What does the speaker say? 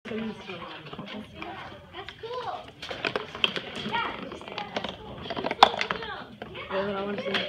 That's cool. Yeah, just say that's cool. That's what I want to see.